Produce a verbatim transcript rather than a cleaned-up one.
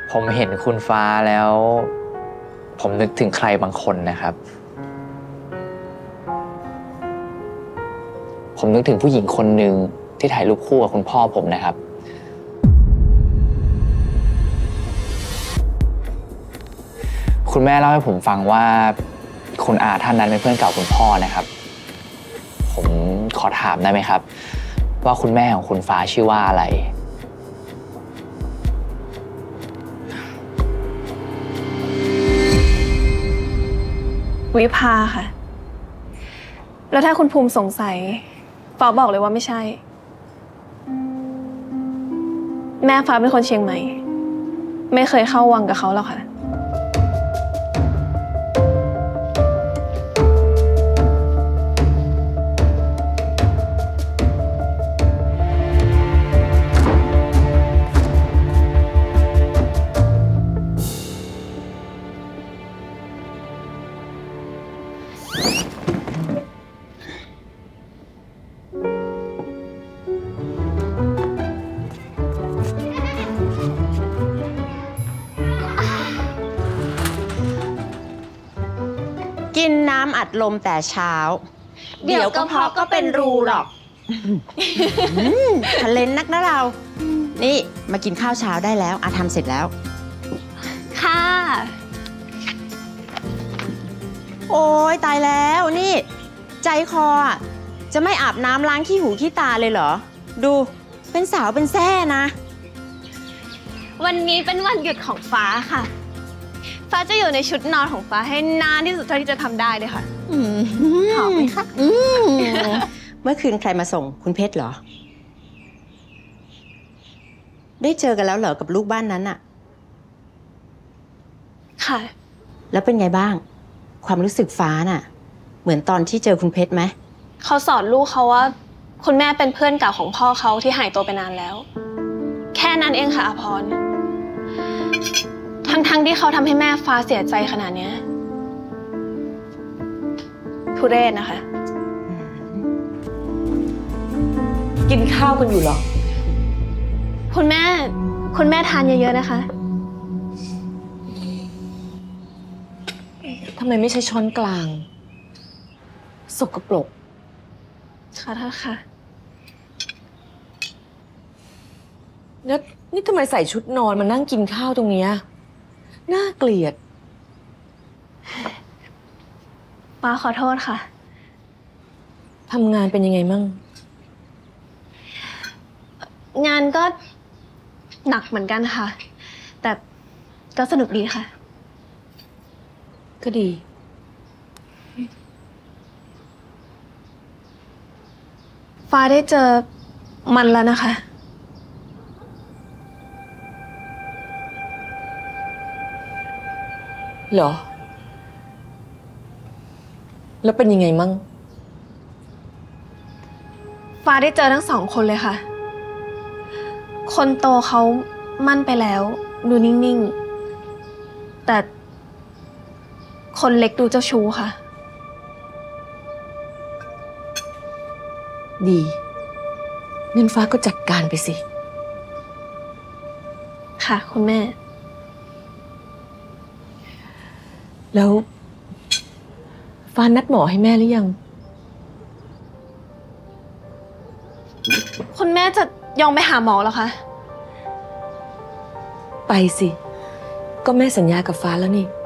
ผมเห็นคุณฟ้าแล้ว ผมนึกถึงใครบางคนนะครับ ผมนึกถึงผู้หญิงคนหนึ่งที่ถ่ายรูปคู่กับคุณพ่อผมนะครับคุณแม่เล่าให้ผมฟังว่าคุณอาท่านนั้นเป็นเพื่อนเก่าคุณพ่อนะครับผมขอถามได้ไหมครับว่าคุณแม่ของคุณฟ้าชื่อว่าอะไรวิภาค่ะแล้วถ้าคุณภูมิสงสัยฟ้าบอกเลยว่าไม่ใช่แม่ฟ้าเป็นคนเชียงใหม่ไม่เคยเข้าวังกับเขาหรอกค่ะกินน้ำอัดลมแต่เช้าเดี๋ยวกระเพาะก็เป็นรูหรอกทะเลนนักนะเรานี่มากินข้าวเช้าได้แล้วอาทำเสร็จแล้วค่ะโอ้ยตายแล้วนี่ใจคอจะไม่อาบน้ำล้างขี้หูขี้ตาเลยเหรอดูเป็นสาวเป็นแซ่นะวันนี้เป็นวันหยุดของฟ้าค่ะฟ้าจะอยู่ในชุดนอนของฟ้าให้นานที่สุดเท่าที่จะทำได้เลยค่ะหอมไหมคะเมื่อคืนใครมาส่งคุณเพชรเหรอได้เจอกันแล้วเหรอกับลูกบ้านนั้นอะค่ะแล้วเป็นไงบ้างความรู้สึกฟ้าน่ะเหมือนตอนที่เจอคุณเพชรไหมเขาสอนลูกเขาว่าคุณแม่เป็นเพื่อนเก่าของพ่อเขาที่หายตัวไปนานแล้วแค่นั้นเองค่ะอภรณ์ทั้งๆที่เขาทำให้แม่ฟ้าเสียใจขนาดนี้ทุเรศนะคะกินข้าวกันอยู่หรอคุณแม่คุณแม่ทานเยอะๆนะคะทำไมไม่ใช้ช้อนกลางสกปรกขอโทษค่ะแล้วนี่ทำไมใส่ชุดนอนมานั่งกินข้าวตรงเนี้ยน่าเกลียดป้าขอโทษค่ะทำงานเป็นยังไงมั่งงานก็หนักเหมือนกันค่ะแต่ก็สนุกดีค่ะก็ดีฟ้าได้เจอมันแล้วนะคะเหรอแล้วเป็นยังไงมั่งฟ้าได้เจอทั้งสองคนเลยค่ะคนโตเขามั่นไปแล้วดูนิ่งๆแต่คนเล็กดูเจ้าชู้ค่ะดีเงินฟ้าก็จัดการไปสิค่ะคุณแม่แล้วฟ้านัดหมอให้แม่หรือยังคุณแม่จะยอมไปหาหมอเหรอคะไปสิก็แม่สัญญากับฟ้าแล้วนี่